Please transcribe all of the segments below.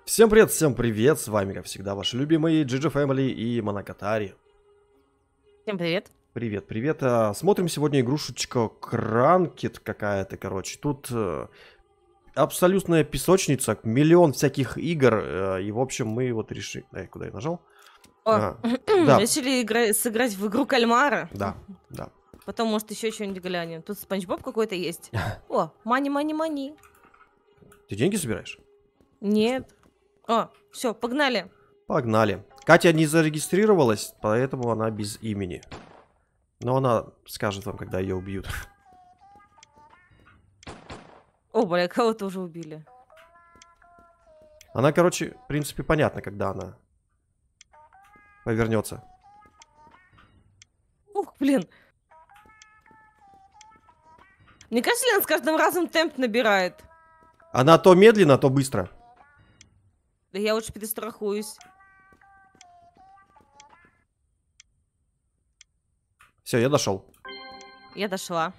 Всем привет, с вами, как всегда, ваши любимые GG Family и Монокатари. Всем привет. Привет. Смотрим сегодня игрушечка Кранкет какая-то, короче. Тут абсолютная песочница, миллион всяких игр, и, в общем, мы вот решили... Куда я нажал? Да. Решили сыграть в игру кальмара. Да. Потом, может, еще что-нибудь глянем. Тут Спанч Боб какой-то есть. О, мани. Ты деньги собираешь? Нет. О, все, погнали. Погнали. Катя не зарегистрировалась, поэтому она без имени. Но она скажет вам, когда ее убьют. О, бля, кого-то уже убили. Она, короче, в принципе, понятно, когда она повернется. Ух, блин. Мне кажется, Лен с каждым разом темп набирает. Она то медленно, то быстро. Да я лучше перестрахуюсь. Все, я дошел. Я дошла.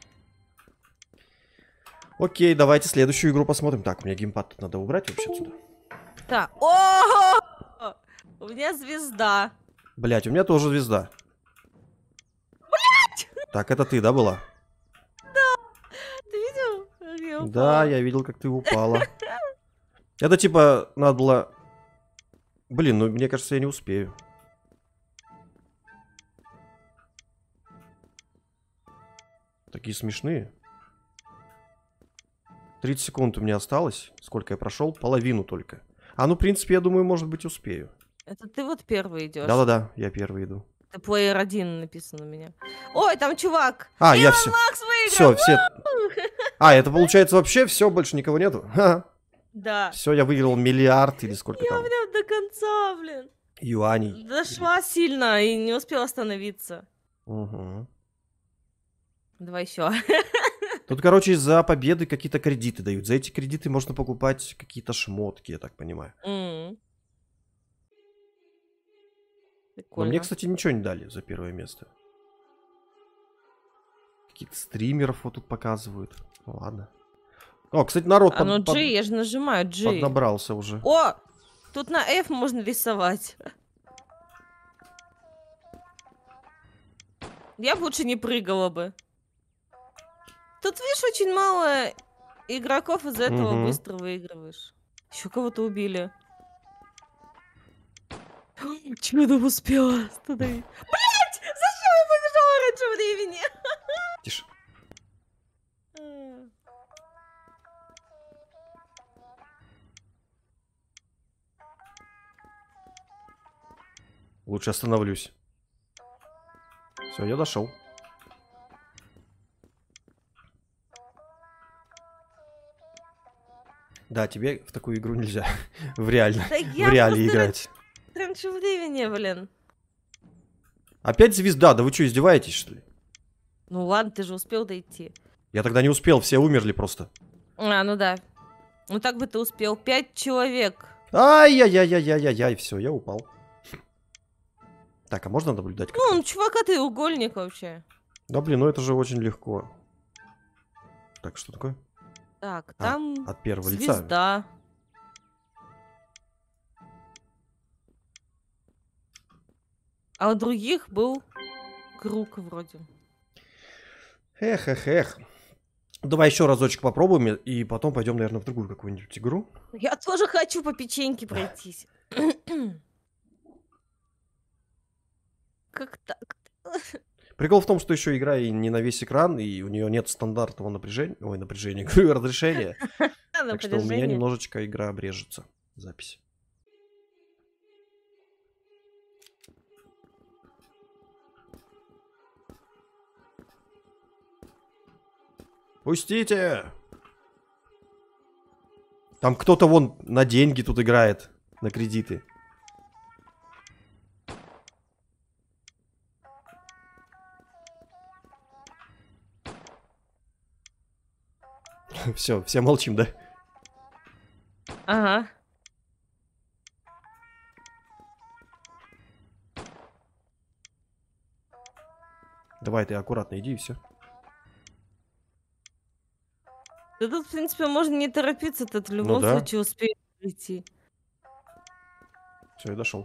Окей, давайте следующую игру посмотрим. Так, у меня геймпад тут надо убрать вообще отсюда. Так. О! У меня звезда. Блять, у меня тоже звезда. Блять! Так, это ты, да, была? Ты видел? Как я упала? Да, я видел, как ты упала. Это типа надо было... Блин, ну мне кажется, я не успею. Такие смешные. 30 секунд у меня осталось. Сколько я прошел? Половину только. А, ну, в принципе, я думаю, может быть, успею. Это ты вот первый идешь. Да-да-да, я первый иду. Это плеер 1 написано у меня. Ой, там чувак. А, Илон я все. Макс выиграл. Все. А, это получается вообще все, больше никого нету? Да. Все, я выиграл миллиард или сколько Я там прям до конца, блин. юаней. Дошла сильно и не успела остановиться. Угу. Давай еще. Тут, короче, за победы какие-то кредиты дают. За эти кредиты можно покупать какие-то шмотки, я так понимаю. Но Прикольно. мне, кстати, ничего не дали за первое место. Каких-то стримеров вот тут показывают. Ну ладно. О, кстати, народ А ну G, я же нажимаю G. поднабрался уже. О! Тут на F можно рисовать. Я бы лучше не прыгала бы. Тут, видишь, очень мало игроков, из-за этого быстро выигрываешь. Еще кого-то убили. Чудо успела остановить. Блять! Зачем я побежала раньше времени? Тише. Лучше остановлюсь. Все, я дошел. Да, тебе в такую игру нельзя. В реале играть. Раньше времени, блин. Опять звезда? Да вы что, издеваетесь, что ли? Ну ладно, ты же успел дойти. Я тогда не успел, все умерли просто. А, ну да. Ну так бы ты успел. 5 человек. Ай-яй-яй-яй-яй-яй, все, я упал. Так, а можно наблюдать? Ну, чувака, ты угольник вообще. Да блин, ну это же очень легко. Так, что такое? Так, там от первого лица. звезда. А у других был круг вроде. Эх. Давай еще разочек попробуем, и потом пойдем, наверное, в другую какую-нибудь игру. Я тоже хочу по печеньке пройтись. Как так? Прикол в том, что еще игра и не на весь экран, и у нее нет стандартного напряжения. Ой, напряжения, говорю, разрешения. Так что у меня немножечко игра обрежется. Запись. Пустите! Там кто-то вон на деньги тут играет, на кредиты. Все молчим, да? Ага. Давай ты аккуратно иди и все. Да тут, в принципе, можно не торопиться, тут в любом случае успеет прийти. Все, я дошел.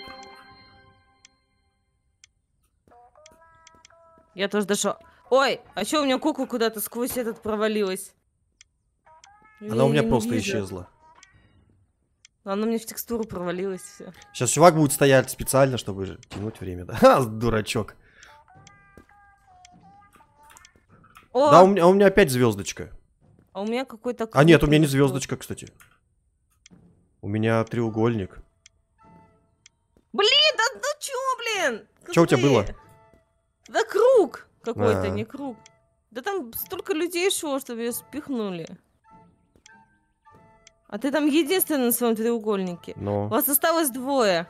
Я тоже дошел. Ой, а что у меня кукла куда-то сквозь этот провалилась? Она у меня не просто вижу. исчезла. Она мне в текстуру провалилась, все. Сейчас чувак будет стоять специально, чтобы тянуть время, да? Ха, дурачок. О, Да, у меня опять звездочка. а у меня какой-то... А нет, у меня не круг. звездочка, кстати. У меня треугольник. Блин, да ну чё, блин? Чё у тебя Ты? было? Да круг какой-то, А. не круг. Да там столько людей шло, чтобы ее спихнули. А ты там единственный на своем треугольнике. У Но. вас осталось двое.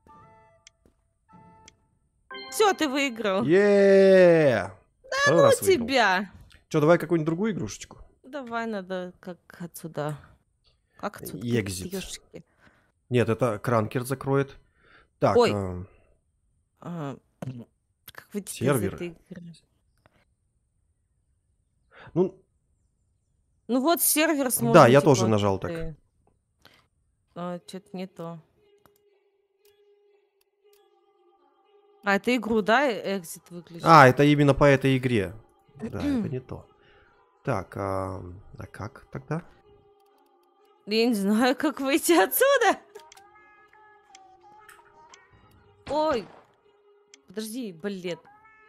Все, ты выиграл. Второй Ну раз выиграл. тебя. Че, давай какую-нибудь другую игрушечку? Давай надо как отсюда. Как отсюда? Exit. Ёшки. Нет, это Кранкер закроет. Так, Ой. А, как выйти из сервер. этой игры? Ну, Ну вот сервер сможет. да, я тоже нажал так. Что-то не то. А, это игру, да, экзит выключить? А, это именно по этой игре. Да, это не то. Так, а как тогда? Я не знаю, как выйти отсюда. Ой. Подожди, блин.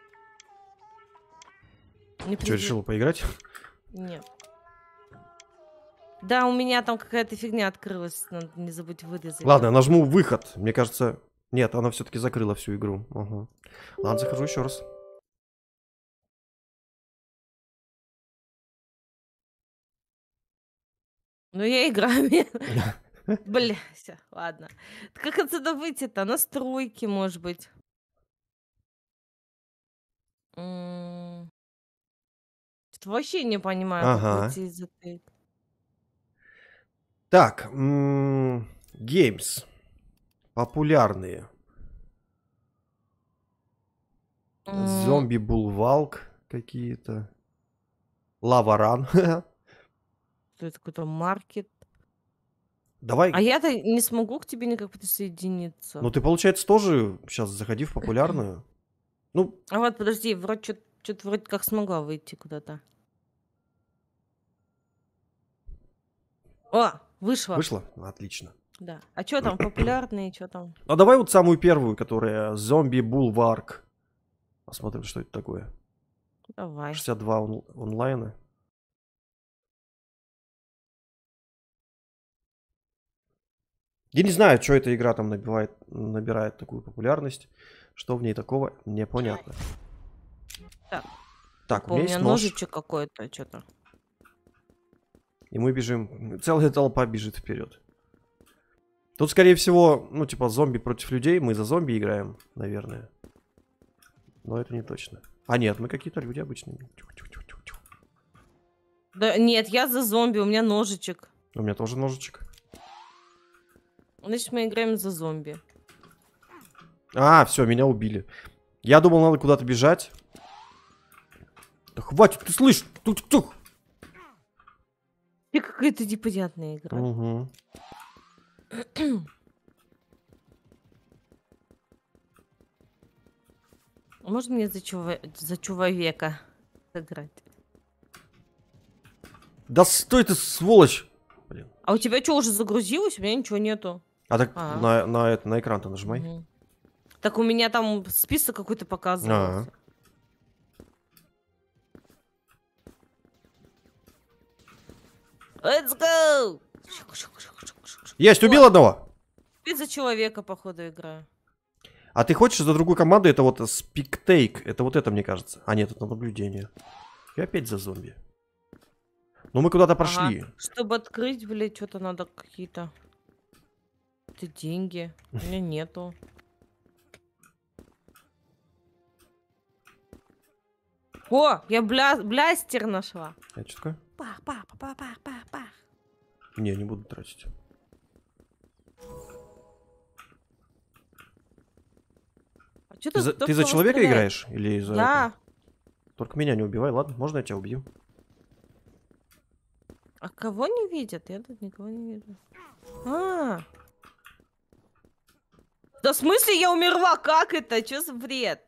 Не Что, решила поиграть? Нет. Да, у меня там какая-то фигня открылась. Надо не забудь вырезать. Ладно, я нажму выход. Мне кажется... Нет, она все-таки закрыла всю игру. Ага. Ладно, захожу еще раз. Ну, я играю. Бля, всё, ладно. Как отсюда выйти-то? Настройки, может быть. Что-то вообще не понимаю, как Ага. выйти из этой... Так, Games. Популярные. Зомби Булвалк какие-то. Лаваран. Что это какой-то маркет? Давай. А я-то не смогу к тебе никак присоединиться. Ну ты, получается, тоже сейчас заходи в популярную. Ну, А вот, подожди, вроде что-то вроде как смогла выйти куда-то. О, вышла. вышла? Отлично. Да. А что там, популярные, что там? А давай вот самую первую, которая Зомби Булварк. Посмотрим, что это такое. Давай. 62 онлайна. Я не знаю, что эта игра там набирает такую популярность. Что в ней такого, непонятно. Так, у меня есть нож. ножичек какой-то, что-то. И мы бежим. Целая толпа бежит вперед. Тут, скорее всего, ну, типа, зомби против людей. Мы за зомби играем, наверное. Но это не точно. А нет, мы какие-то люди обычные. Тихо-тихо-тихо-тихо. Да нет, я за зомби, у меня ножичек. У меня тоже ножичек. Значит, мы играем за зомби. А, все, меня убили. Я думал, надо куда-то бежать. Да хватит, ты слышишь? Тух-тух. И какая-то непонятная игра. Угу. Можно мне за человека сыграть? Да стой ты, сволочь! Блин. А у тебя что, уже загрузилось? У меня ничего нету. А так А. на экран-то нажимай. Мгм. Так у меня там список какой-то показывался. Let's go! Есть, убил одного! Теперь за человека, походу, играю. А ты хочешь за другую команду? Это вот Speak-Take. Это вот это, мне кажется. А нет, это наблюдение. И опять за зомби. Ну мы куда-то прошли. Ага. Чтобы открыть, блядь, что-то надо какие-то... Это деньги. У меня нету. О, я блястер нашла. Это что такое? Пах, пах, пах, пах, пах, пах. Не, не буду тратить. А чё Ты тут за кто человека стреляет? играешь? Или за Да. это? Только меня не убивай, ладно? Можно я тебя убью? А кого не видят? Я тут никого не вижу. А, Да в смысле я умерла? Как это? Чё за бред?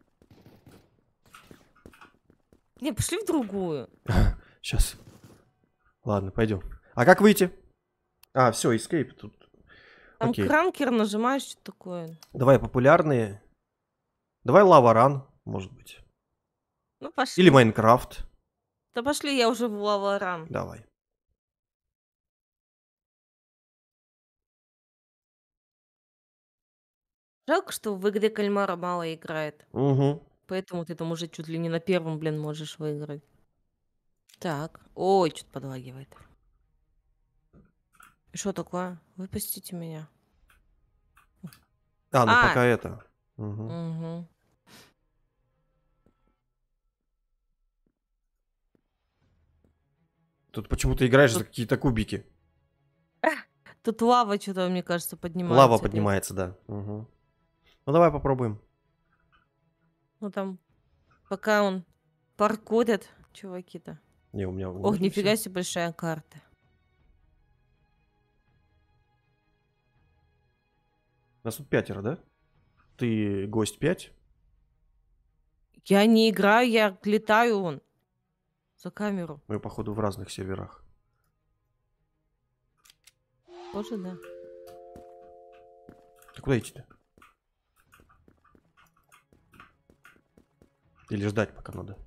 Не, пошли в другую. Сейчас. Ладно, пойдем. А как выйти? А, все, escape тут. Там Окей. кранкер нажимаешь, что такое. Давай популярные. Давай Лаваран, может быть. Ну, Или пошли. Майнкрафт. Да пошли, я уже в Лаваран. Давай. Жалко, что в игре кальмара мало играет. Угу. Поэтому ты там уже чуть ли не на первом, блин, можешь выиграть. Так. Ой, что-то подлагивает. И что такое? Выпустите меня. А, ну А! пока это. Угу. Угу. Тут почему-то играешь за Тут, какие-то кубики. тут лава что-то, мне кажется, Лава поднимается. Нет? поднимается, да. Угу. Ну давай попробуем. Ну там, пока он паркурит, чуваки-то. Не, у меня Ох, умерли все. нифига себе большая карта. Нас тут 5, да? Ты гость 5? Я не играю, я летаю вон за камеру. Мы, походу, в разных серверах. Тоже, да. Ты куда идти-то? Или ждать пока надо?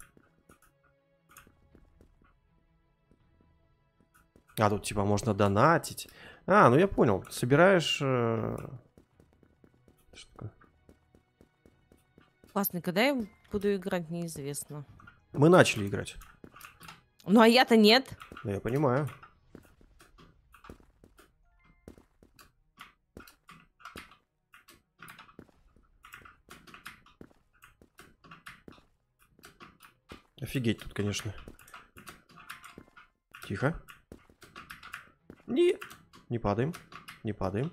А, тут типа можно донатить. А, ну я понял. Собираешь... Что такое? Классно, когда я буду играть, неизвестно. Мы начали играть. Ну, а я-то нет. Да, я понимаю. Офигеть тут, конечно. Тихо. Не падаем. Не падаем.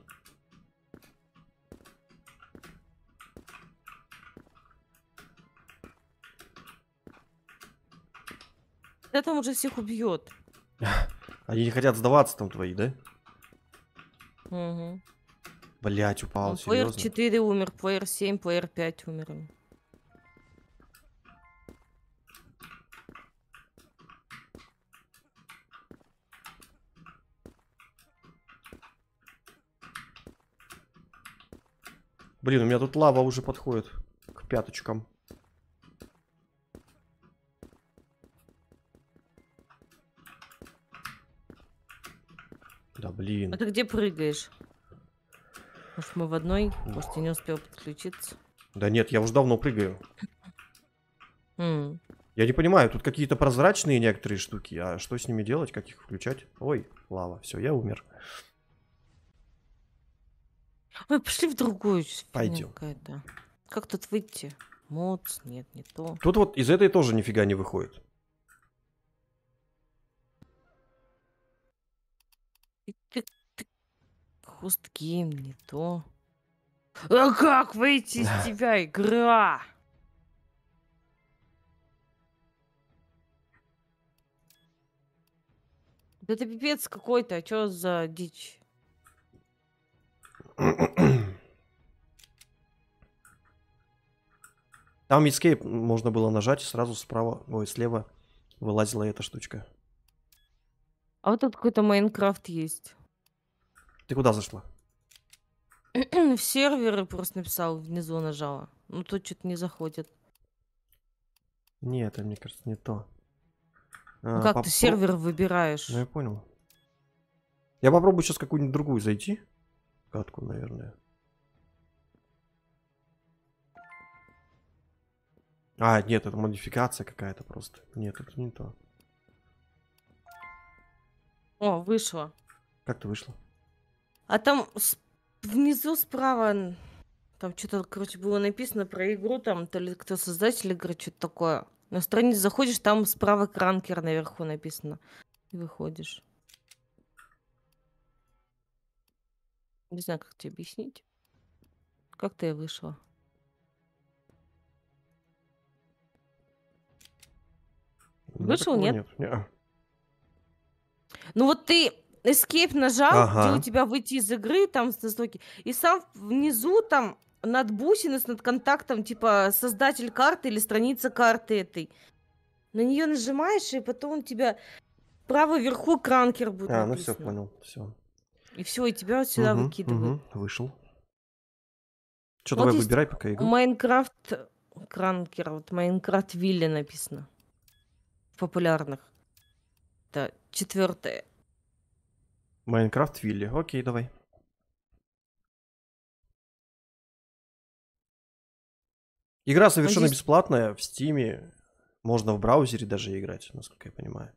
Да там уже всех убьет. Они не хотят сдаваться там твои, да? Угу. Блять, упал, Плеер серьезно. 4 умер, плеер 7, плеер 5 умер. Блин, у меня тут лава уже подходит к пяточкам. Да блин. А ты где прыгаешь? Может, мы в одной? Может, я не успел подключиться? Да нет, я уже давно прыгаю. М. Я не понимаю, тут какие-то прозрачные некоторые штуки. А что с ними делать? Как их включать? Ой, лава. Все, я умер. Ой, пошли в другую фигня Пойдем. какая-то. Как тут выйти? Модс? Нет, не то. Тут вот из этой тоже нифига не выходит. Ты хост гейм, не то. А как выйти из тебя, игра? Да это пипец какой-то, а чё за дичь? Там escape можно было нажать, и сразу справа, ой, слева вылазила эта штучка. А вот тут какой-то Майнкрафт есть. Ты куда зашла? В серверы просто написал, внизу нажала. Ну тут что-то не заходит. Нет, это, мне кажется, не то. Ну как ты сервер выбираешь? Ну, я понял. Я попробую сейчас какую-нибудь другую зайти. Катку, наверное. А, нет, это модификация какая-то просто. Нет, это не то. О, вышло. Как ты вышла? А там внизу справа, там что-то, короче, было написано про игру, там то ли кто создатель игры, что-то такое. На страницу заходишь, там справа кранкер наверху написано. И выходишь. Не знаю, как тебе объяснить. Как-то я вышла. У меня Вышел, такого нет? нет. Неа. Ну вот ты Escape нажал, где у Ага. тебя выйти из игры, там строки, и сам внизу там над бусиной, над контактом, типа создатель карты или страница карты этой. На нее нажимаешь, и потом у тебя справа вверху кранкер будет А, ну все, написано. понял. Все. И все, и тебя вот сюда выкидывают. Вышел. Что, Вот давай есть выбирай пока игру. Майнкрафт кранкер, вот Майнкрафт Вилли написано. В популярных. Это 4. Майнкрафт Вилли. Окей, давай. Игра совершенно Надеюсь, бесплатная в Стиме. Можно в браузере даже играть, насколько я понимаю.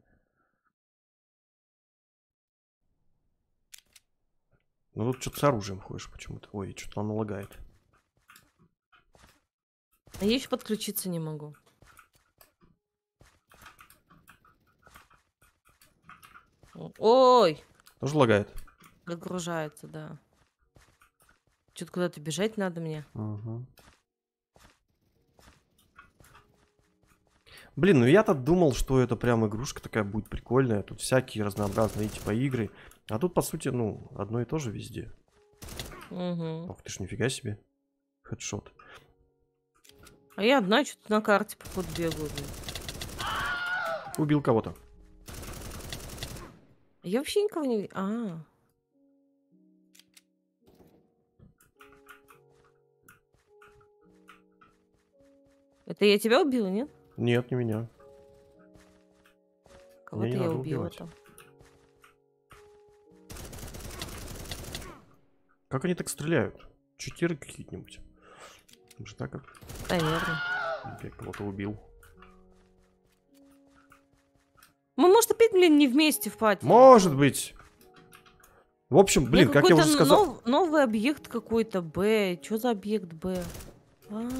Ну тут что-то с оружием ходишь почему-то. Ой, что-то оно лагает. а я еще подключиться не могу. Ой, Тоже лагает. загружается, да. Что-то куда-то бежать надо мне. Угу. Блин, ну я-то думал, что это прям игрушка такая будет прикольная. Тут всякие разнообразные типа игры. А тут, по сути, ну, одно и то же везде. Угу. Ох ты ж, нифига себе. Хедшот. А я одна что-то на карте, походу, бегаю. Блин. Убил кого-то. Я вообще никого не видела. А, это я тебя убила, нет? Нет, не меня. Кого-то не я надо убила убивать. там. Как они так стреляют? Читеры какие-нибудь? Может так как? Наверное. Я кого-то убил. Мы, может, опять, блин, не вместе в пати. Может быть. В общем, Мне блин, как я какой-то уже сказал... новый объект какой-то, Б. Что за объект Б? А,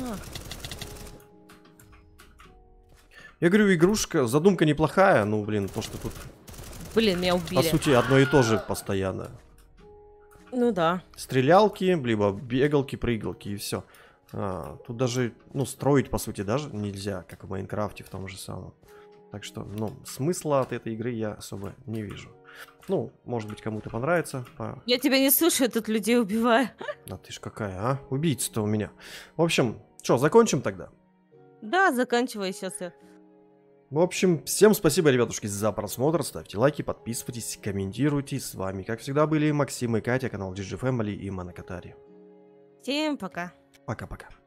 Я говорю, игрушка, задумка неплохая. Ну, блин, то, что тут, блин, меня по убили. сути, одно и то же постоянно. Ну да. Стрелялки, либо бегалки, прыгалки и все. Тут даже, ну, строить, по сути, даже нельзя, как в Майнкрафте в том же самом. Так что, ну, смысла от этой игры я особо не вижу. Ну, может быть, кому-то понравится. Я тебя не слышу, я тут людей убиваю. А ты ж какая, а? Убийца-то у меня. В общем, что, закончим тогда? Да, заканчивай сейчас я. В общем, всем спасибо, ребятушки, за просмотр. Ставьте лайки, подписывайтесь, комментируйте. С вами, как всегда, были Максим и Катя, канал GG Family и Монокатари. Всем пока. Пока-пока.